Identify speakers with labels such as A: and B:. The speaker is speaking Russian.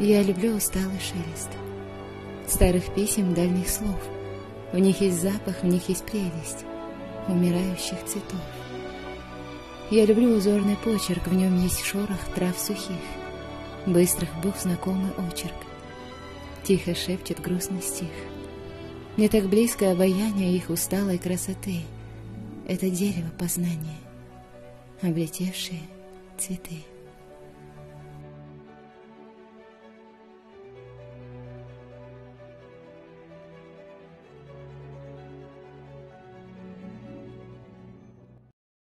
A: Я люблю усталый шелест старых писем, дальних слов. В них есть запах, в них есть прелесть умирающих цветов. Я люблю узорный почерк, в нем есть шорох трав сухих, быстрых бог знакомый очерк, тихо шепчет грустный стих. Мне так близко обаяние их усталой красоты. Это дерево познания, облетевшие цветы.